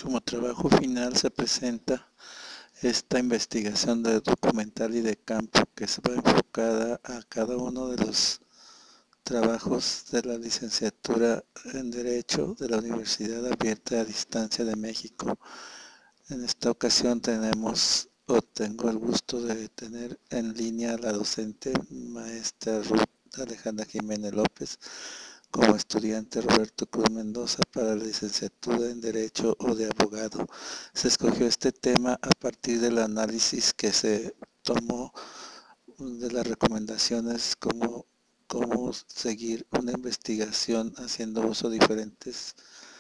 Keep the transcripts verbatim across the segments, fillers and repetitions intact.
Como trabajo final se presenta esta investigación de documental y de campo que se va enfocada a cada uno de los trabajos de la licenciatura en Derecho de la Universidad Abierta a Distancia de México. En esta ocasión tenemos o tengo el gusto de tener en línea a la docente maestra Ruth Alejandra Jiménez López, como estudiante Roberto Cruz Mendoza para la licenciatura en Derecho o de abogado. Se escogió este tema a partir del análisis que se tomó de las recomendaciones como cómo seguir una investigación haciendo uso de diferentes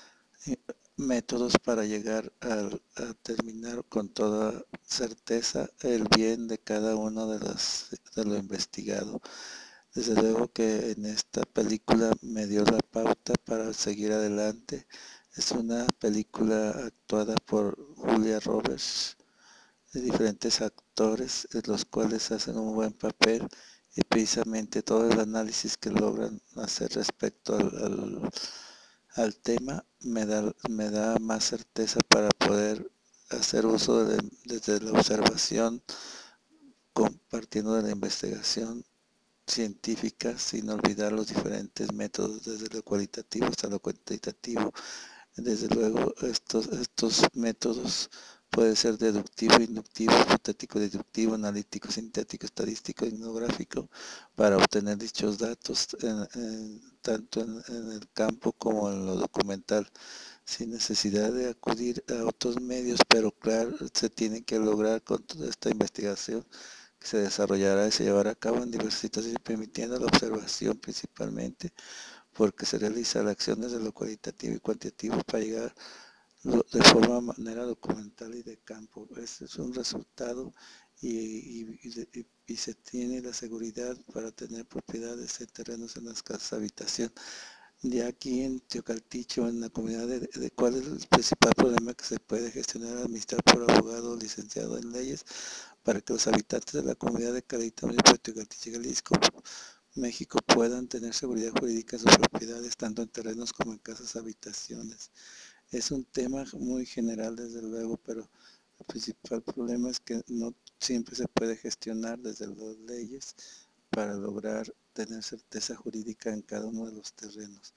métodos para llegar a, a terminar con toda certeza el bien de cada uno de, las, de lo investigado. Desde luego que en esta película me dio la pauta para seguir adelante. Es una película actuada por Julia Roberts, de diferentes actores, de los cuales hacen un buen papel, y precisamente todo el análisis que logran hacer respecto al, al, al tema me da, me da más certeza para poder hacer uso de, desde la observación, compartiendo de la investigación científica, sin olvidar los diferentes métodos, desde lo cualitativo hasta lo cuantitativo. Desde luego, estos, estos métodos pueden ser deductivo, inductivo, hipotético, deductivo, analítico, sintético, estadístico, etnográfico, para obtener dichos datos en, en, tanto en, en el campo como en lo documental, sin necesidad de acudir a otros medios, pero claro, se tiene que lograr con toda esta investigación que se desarrollará y se llevará a cabo en diversas situaciones, permitiendo la observación principalmente, porque se realiza la acción desde lo cualitativo y cuantitativo para llegar de forma manera documental y de campo. Ese es un resultado y, y, y, y se tiene la seguridad para tener propiedades en terrenos en las casas habitación. Ya aquí en Teocalticho, en la comunidad, de, de cuál es el principal problema que se puede gestionar, administrar por abogado licenciado en leyes, para que los habitantes de la comunidad de Carita, municipio de Teocalticho, Jalisco, México, puedan tener seguridad jurídica en sus propiedades, tanto en terrenos como en casas habitaciones. Es un tema muy general, desde luego, pero el principal problema es que no siempre se puede gestionar desde las leyes para lograr tener certeza jurídica en cada uno de los terrenos,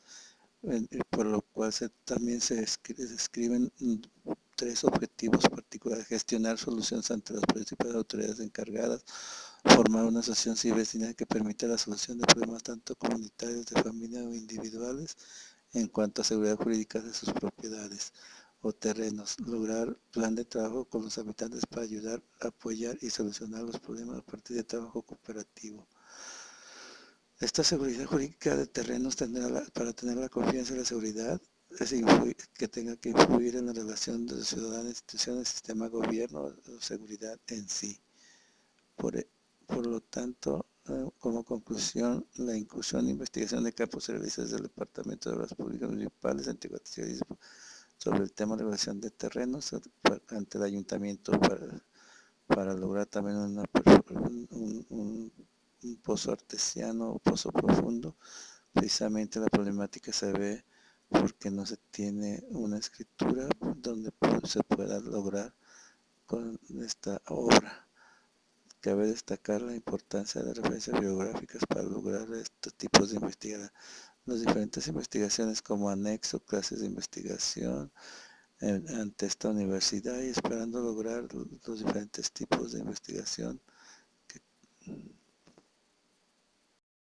por lo cual se, también se describen tres objetivos particulares: gestionar soluciones ante las principales autoridades encargadas, formar una asociación civil vecinal que permita la solución de problemas tanto comunitarios, de familia o individuales, en cuanto a seguridad jurídica de sus propiedades o terrenos, lograr plan de trabajo con los habitantes para ayudar, apoyar y solucionar los problemas a partir de trabajo cooperativo. Esta seguridad jurídica de terrenos tendrá la, para tener la confianza y la seguridad es influir, que tenga que influir en la relación de los ciudadanos, instituciones, sistema, gobierno o seguridad en sí. Por, por lo tanto, eh, como conclusión, la inclusión e investigación de campos se realiza desde el Departamento de Obras Públicas Municipales en Teocaltico sobre el tema de regulación de terrenos ante el ayuntamiento para, para lograr también una, un, un, un, un pozo artesiano o pozo profundo. Precisamente la problemática se ve porque no se tiene una escritura donde se pueda lograr con esta obra. Cabe destacar la importancia de referencias bibliográficas para lograr estos tipos de investigación. Las diferentes investigaciones como anexo, clases de investigación en, ante esta universidad, y esperando lograr los diferentes tipos de investigación